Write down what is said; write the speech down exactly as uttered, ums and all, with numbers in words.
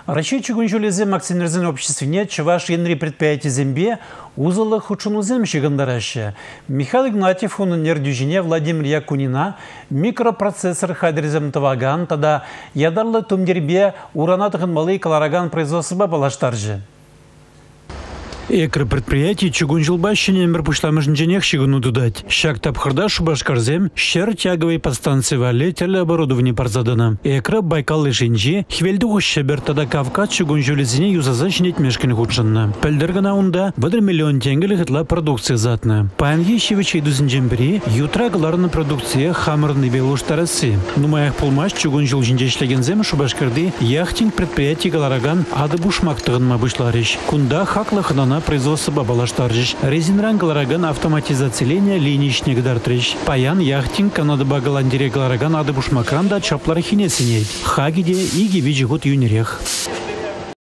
Россия чугунжулезем акционерзин общественне чуваш енри предприятий зембе узылы хучунузем щегандараща. Михаил Игнатьев унынер дюжине Владимир Якунина микропроцессор хадризем таваган тада ядарлы тумдербе уранатыгын малы калараган производства балаштаржы. Экры предприятий чугунжилбащине мерпушламыжын женех щегуну дудать. Щак тапхырда шубашкарзем щер тяговой подстанции вале телеоборудование парзадана. Экры Байкал и Женжи хвельду ущебер тада Кавказ чугунжилезине юзаза жнет мешкин худшанна. Пельдергана унда бадр миллион тенгелі хитла продукция затна. Паянги щевичей дузинжембери ютра галарна продукция хамырны белуш тарасы. Нумаях пулмаш чугунжил жинжешлегензем шубашкарды яхтинг предприятий галараган ады бушмактығын мабышларыш. Кунда хаклыхнана производство балаштаржиш. Резинран галараган автоматизацияления линичник дартриш. Паян яхтинг канада багаландире галараган ады бушмакран да чаплар хинесиней. Хагиде иги виджигут юнерех.